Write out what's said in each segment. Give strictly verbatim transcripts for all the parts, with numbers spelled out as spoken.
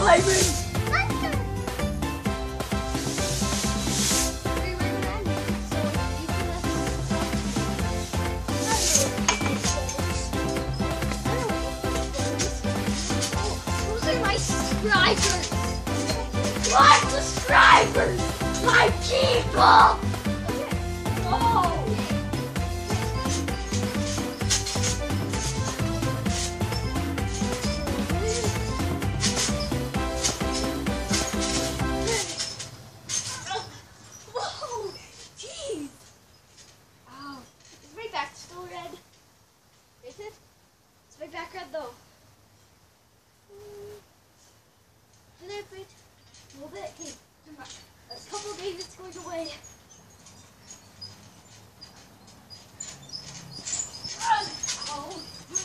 diamond! Subscribers! My subscribers! My people! Oh! Whoa! Jeez! Oh, is my back still red? Is it? Is my back red though? A little bit, a little bit. Okay, a couple of days it's going away. Oh.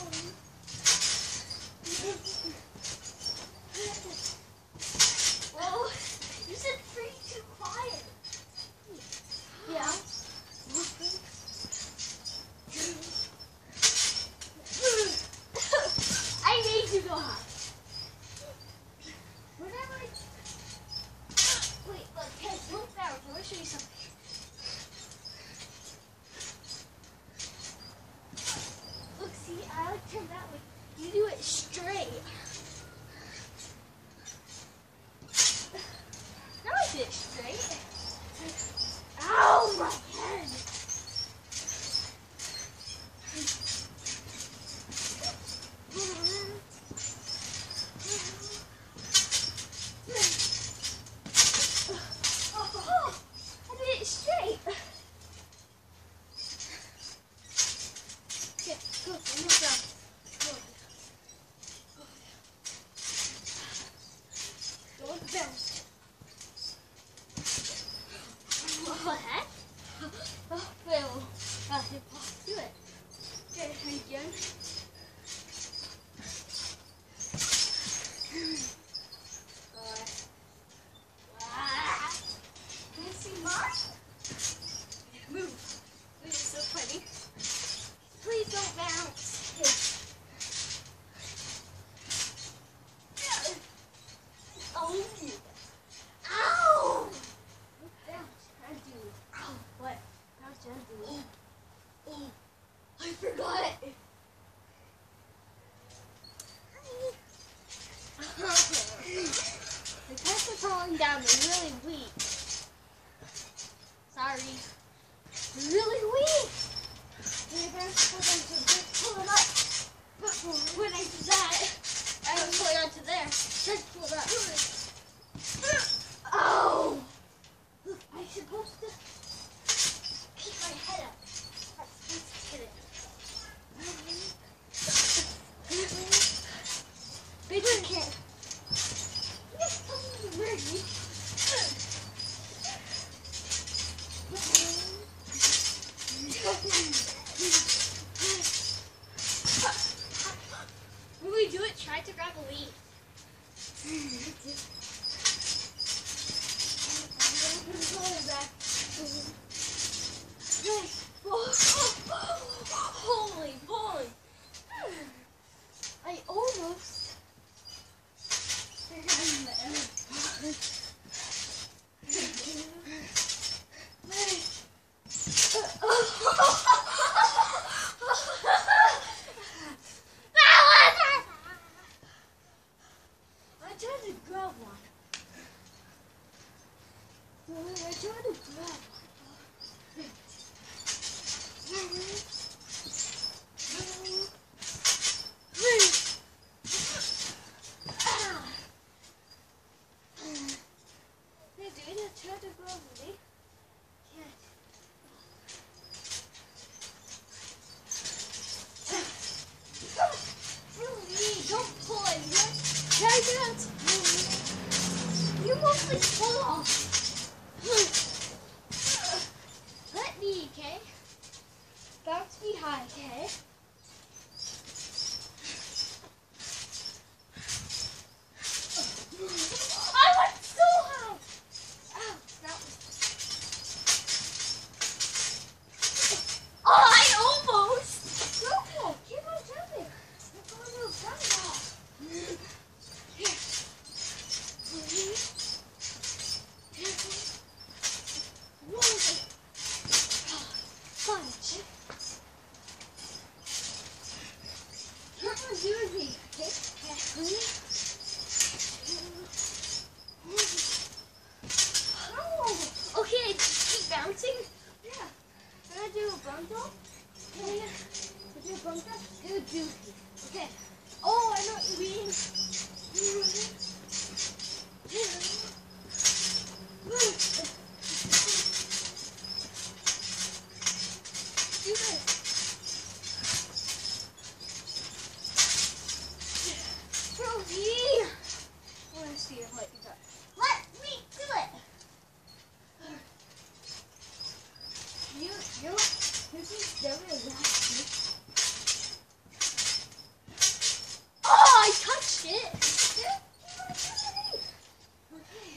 Whoa, you said pretty too quiet. Yeah. I made you go high. Wait, look, Ted, look down. I want to show you something. Look, see, I like to turn that way. You do it straight. Now I did it straight. Ow, my head. What? Oh, Phil. Uh, do it. Okay, again. Uh, ah. Can you see mine? Move. Move, it's so funny. Please don't bounce. Oh, yeah. Ow! What? Oh, oh, I forgot it. The tests are falling down. They're really weak. Sorry. They're really weak. They're going to pull it up. But when I do that, I don't pull it onto there. Just pull it up. Oh! Look, I'm supposed to keep my head up. I'm supposed to hit it. Big one can't. Yes, I'm ready. When we do it, try to grab a leaf. Holy moly! I almost. I tried to grab one. I tried to grab one. Don't pull it. Try that. You mostly pull off. Let me, okay? Bounce me high, okay? I went so high. Ow, that was. Oh, I almost. No, keep on jumping. You're going to jump off. Here. bundle? Yeah. Is your bundle? Good juicy. Okay. Oh, I know what you mean. Do this. Rosie! I want to see what you got. Let me do it! You, you, this is definitely nasty. Oh, I touched it! Okay.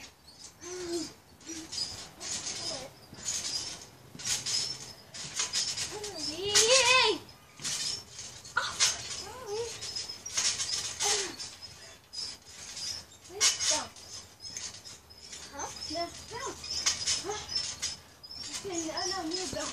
Yay! Oh, sorry. Let's go. Huh? Let's go. Okay, I know you go.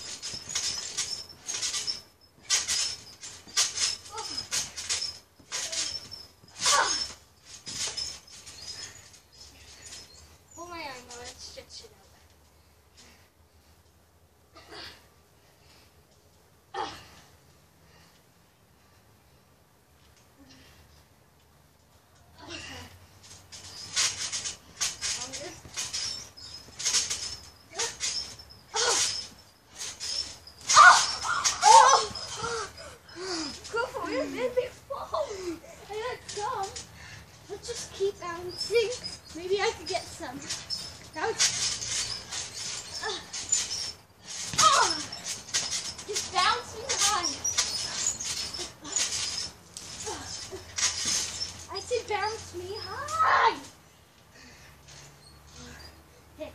Hold my arm while I stretch it out. Let's just keep bouncing. Maybe I could get some. Now it's, uh, oh, just bouncing high. I said bounce me high. Okay.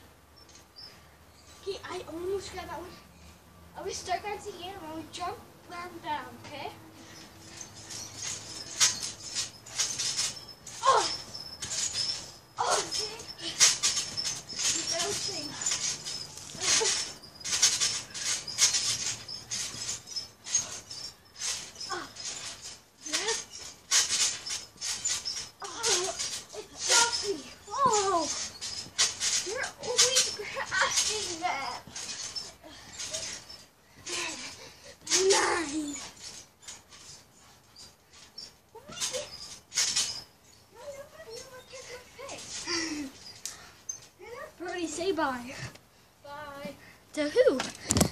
Okay, I almost got that one. I will start bouncing here and I will jump, land down, okay? Nine. Brody, say bye. Bye. To who?